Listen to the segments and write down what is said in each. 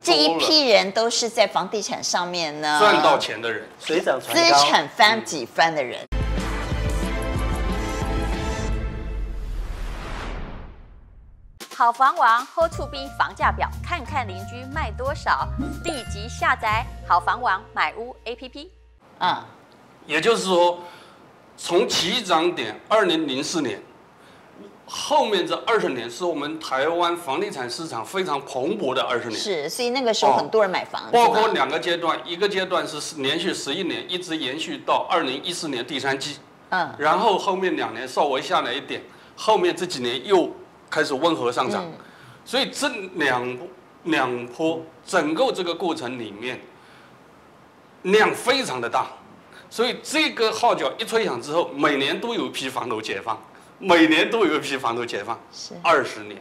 这一批人都是在房地产上面呢赚到钱的人， 水涨船资高， 产翻几番的人。 好房王 Hold to B 房价表，看看邻居卖多少，立即下载好房王买屋 APP。 也就是说，从起涨点2004年，后面这20年是我们台湾房地产市场非常蓬勃的20年。 是，所以那个时候很多人买房子、 包括2个阶段，一个阶段是连续11年，一直延续到2014年第3季。然后后面2年稍微下来一点，后面这几年又开始温和上涨。所以这两波整个这个过程里面，量非常的大。所以这个号角一吹响之后，每年都有一批房楼解放，每年都有一批房楼解放，是20年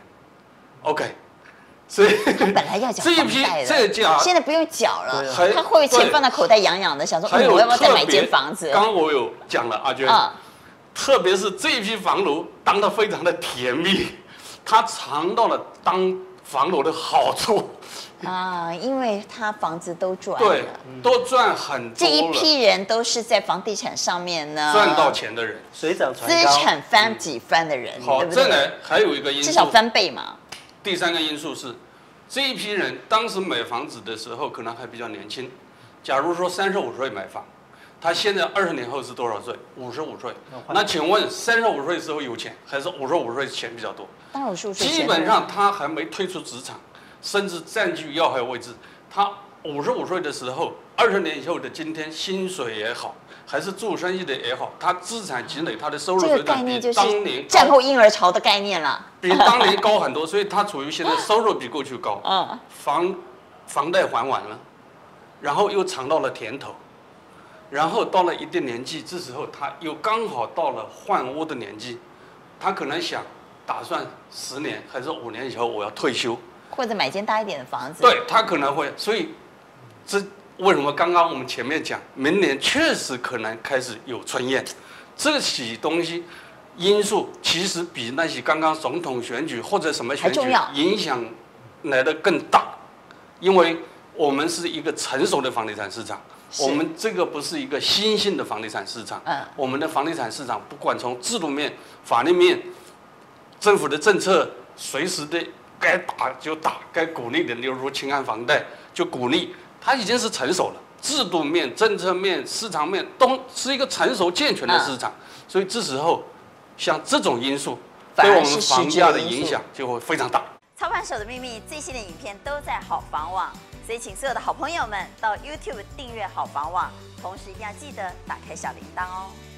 ，OK， 所以他本来要缴这一批这价现在不用缴了，他会不会钱放在口袋痒痒的，想说我要不要再买间房子？ 刚刚我有讲了，阿娟，特别是这一批房楼当得非常的甜蜜，他尝到了当房楼的好处。 因为他房子都赚了， 对，都赚很多了。 这一批人都是在房地产上面呢赚到钱的人， 水涨船资高， 产翻几番的人， 好，再来还有一个因素， 至少翻倍嘛。 第3个因素是，这一批人当时买房子的时候可能还比较年轻。假如说35岁买房，他现在20年后是多少岁？55岁。那请问35岁时候有钱，还是55岁钱比较多？ 当然55岁。 基本上他还没退出职场，甚至占据要害位置。他55岁的时候，20年以后的今天，薪水也好，还是做生意的也好，他资产积累，他的收入水准比当年战后婴儿潮的概念了， 比当年高很多，所以他处于现在收入比过去高。房贷还完了，然后又尝到了甜头，然后到了一定年纪，这时候他又刚好到了换屋的年纪，他可能想打算10年还是5年以后我要退休。 或者买间大一点的房子， 对他可能会，所以这为什么刚刚我们前面讲，明年确实可能开始有春燕，这些东西因素其实比那些刚刚总统选举或者什么选举影响来的更大，因为我们是一个成熟的房地产市场，我们这个不是一个新兴的房地产市场，我们的房地产市场不管从制度面、法律面、政府的政策，随时的。该打就打，该鼓励的，例如说青安房贷就鼓励，它已经是成熟了，制度面、政策面、市场面都是一个成熟健全的市场，所以这时候像这种因素对我们房价的影响就会非常大。 操盘手的秘密最新的影片都在好房网，所以请所有的好朋友们到 YouTube 订阅好房网，同时一定要记得打开小铃铛哦。